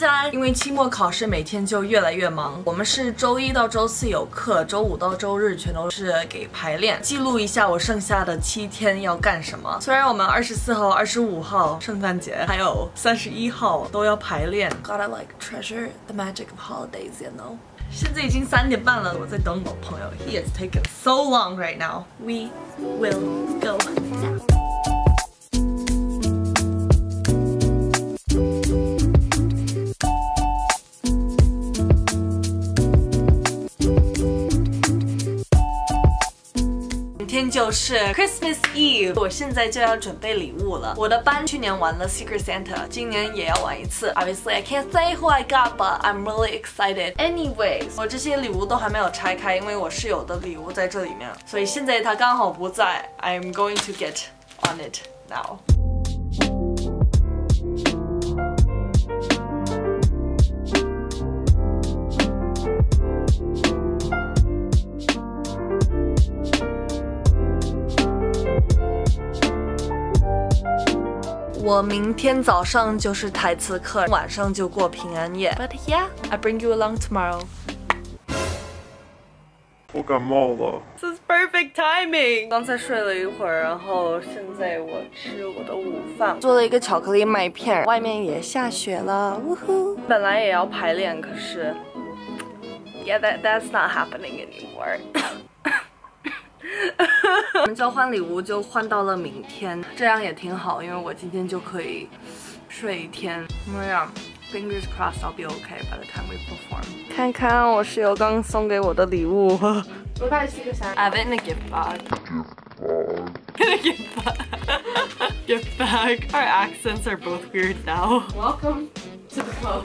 家，因为期末考试每天就越来越忙，我们是周一到周四有课，周五到周日全都是给排练，记录一下我剩下的7天要干什么。虽然我们24号、25号圣诞节还有31号都要排练 ，Gotta like treasure the magic of holidays, you know. 现在已经3点半了，我在等我朋友。He is taking so long right now. We will go now. 明天就是 Christmas Eve， 我现在就要准备礼物了。我的班去年玩了 Secret Santa， 今年也要玩一次。Obviously, I can't say who I got, but I'm really excited. Anyways， 我这些礼物都还没有拆开，因为我室友的礼物在这里面，所以现在他刚好不在。I'm going to get on it now. 我明天早上就是台词课，晚上就过平安夜。But yeah, I bring you along tomorrow. 我感冒了。 This is perfect timing. 刚才睡了一会儿，然后现在我吃我的午饭，做了一个巧克力麦片。外面也下雪了，呜呼！本来也要排练，可是 ，yeah, that's not happening anymore. 我们交换礼物就换到了明天，这样也挺好，因为我今天就可以睡一天。Yeah, fingers crossed I'll be okay by the time we perform. 看看我室友刚送给我的礼物。 What about Secret Santa? I have it in a gift bag. In a gift bag. Gift bag. Our accents are both weird now. Welcome to the club.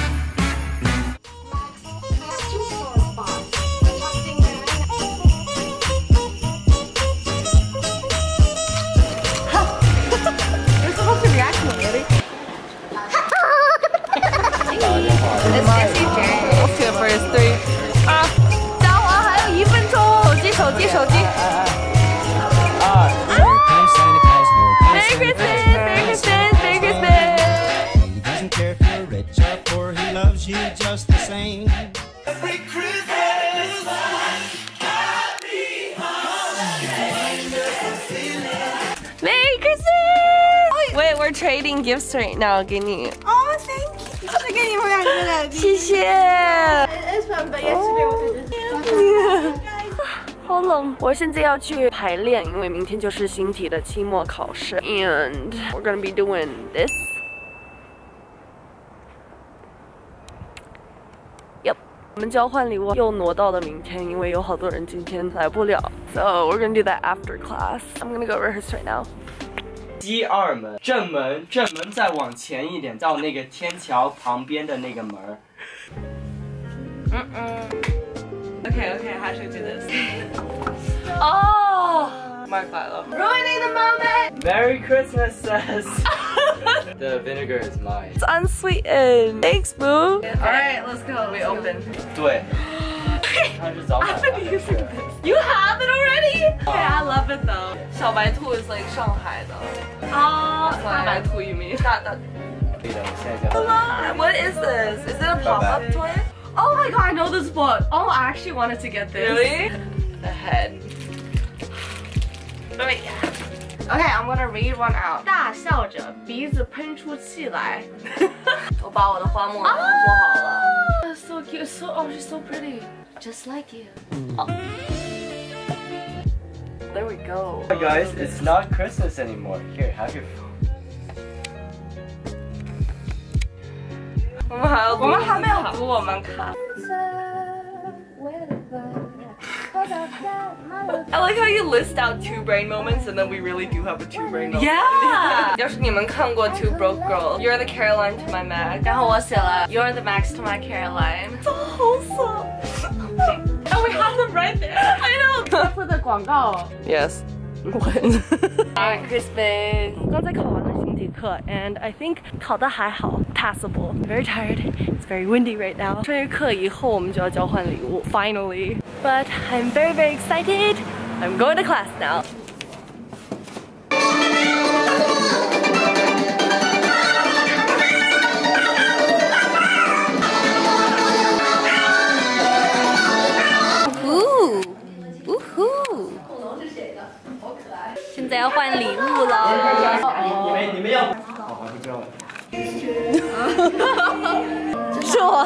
Merry Christmas! Merry Christmas! Merry Christmas! He doesn't care if you're rich or poor, he loves you just the same. Every Christmas, happy holidays. Merry Christmas! Wait, we're trading gifts right now. 给你。 Oh, thank you. 是给你们2个的。 谢谢。 It's fun, but yesterday was just. 好冷，我现在要去排练，因为明天就是新体的期末考试 ，and we're gonna be doing this. Yep， 我们交换礼物又挪到了明天，因为有好多人今天来不了 ，so we're gonna do that after class. I'm gonna go rehearse right now. 第2门，正门再往前一点，到那个天桥旁边的那个门。 Okay, how should we do this? Oh! Mark Lilo. Ruining the moment! Merry Christmas says. The vinegar is mine. It's unsweetened. Thanks, boo. Alright, let's go. We open. 对。它是早晚。 I've been using this. You have it already? Okay, I love it though. 小白兔 is like 上海的。Oh, 大白兔 you mean? What is this? Is it a pop-up toy? Oh my god, I know this book. Oh, I actually wanted to get this. Really? The head. Okay, I'm gonna read one out. 大笑着，鼻子喷出气来。我把我的花木兰做好了。That's so cute. Oh, she's so pretty. Just like you. Oh. There we go. Hey guys, it's not Christmas anymore. Here, have your phone. 我们还没有读我们看。I like how you list out 2 brain moments and then we really do have a 2 brain moment. Yeah. 要是你们看过 Two Broke Girls, You're the Caroline to my Mac. 然后我写了 You're the Max to my Caroline. So wholesome. And we have them right there. I know. 做的广告。 Yes. Merry Christmas. 我刚才考完了新体课 and I think 考得还好 passable. I'm very tired. It's very windy right now. 这节课以后我们就要交换礼物 finally. But I'm very excited. I'm going to class now. 这是我。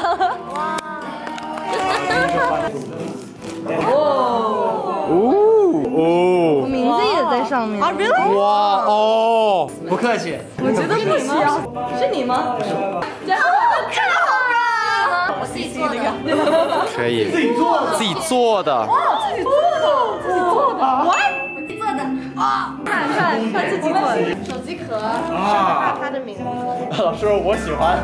我名字也在上面啊 ，really？ 哇哦， 不客气。 我觉得不需要，是你吗？真的好热！我自己做的， 可以，自己做的， 自己做的，我自己做的啊！看他自己做的手机壳上他的名字。 老师，我喜欢。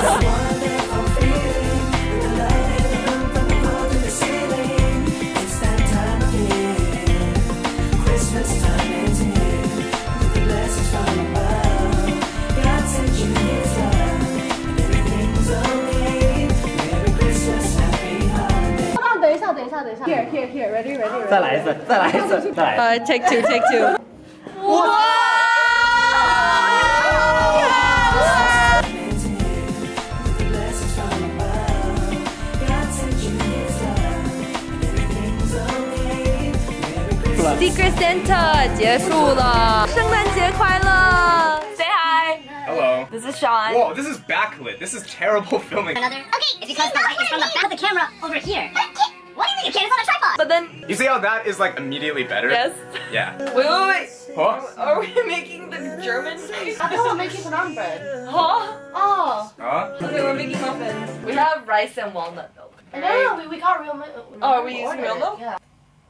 等一下 ，here ready， 再来一次。 take two。哇！Secret Santa 结束了，圣诞节快乐 ！Say hi。 Hello. This is Sean. Whoa, this is backlit. This is terrible filming. Another. Okay, it's because the light is from the back of the camera over here. What do you mean? It's on a tripod. But then, You see how that is like immediately better? yes. Yeah. Wait. Huh? Are we making the German face? I thought we're making banana bread. Huh? Oh. Huh? Okay, we're making muffins. We have rice and walnut milk. No, we got real milk. Oh, are we using real milk? Yeah.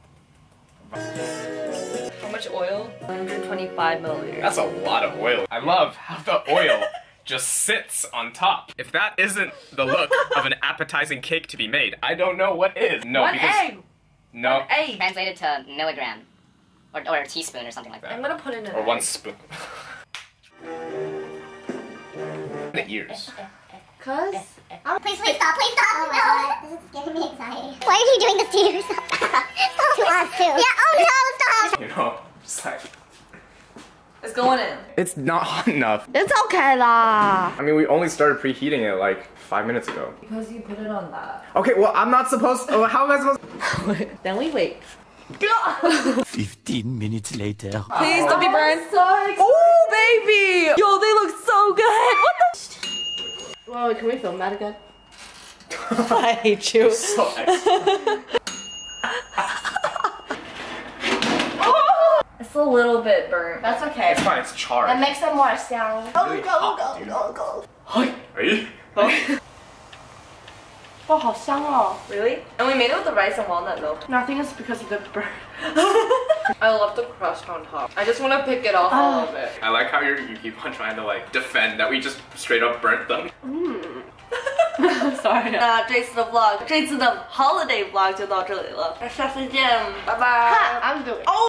How much oil? 125 milliliters. That's a lot of oil. I love how the oil just sits on top. If that isn't the look of an appetizing cake to be made, I don't know what is. No, One because egg. no, One egg. Translated to milligram. Or a teaspoon or something like that. I'm gonna put in an or egg. 1 spoon. The ears. Cause Please stop. No, this is giving me anxiety. Why are you doing this to yourself? To us too. Yeah, oh no, stop. You know, just like It's going in. it's not hot enough. it's okay lah. I mean, we only started preheating it like 5 minutes ago. Because you put it on that. Okay, well, I'm not supposed. How am I supposed? Then we wait. 15 minutes later. Please don't be burned. Oh, baby! Yo, they look so good. What the? Whoa, can we film that again? I hate you. So extra. It's a little bit burnt. That's okay. It's fine. It's charred. That makes it more sound. Really hot, dude. Are you? Oh, 好香哦. Really? And we made it with the rice and walnut milk. No, I think it's because of the burn. I love the crust on top. I just want to pick it off a little bit. I like how you keep on trying to like defend that we just straight up burnt them. Sorry. 那这次的 vlog，这次的 holiday vlog 就到这里了，下次见，拜拜。 I'm doing.